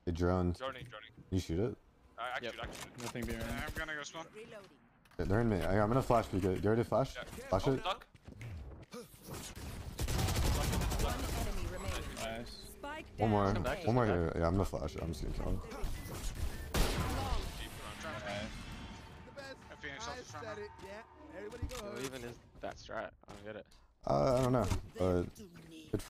It droned. Droning. You shoot it? I can shoot. Nothing behind. Yeah, I'm gonna go small. Yeah, they're in me. I'm gonna flash. You get ready to flash? Yeah. Flash it. Duck. One enemy remaining. Nice. Spike One more. down. One more here. Yeah, I'm gonna flash it. I'm just gonna kill him. I Phoenix off the front. What even is that strat? I don't get it. I don't know. But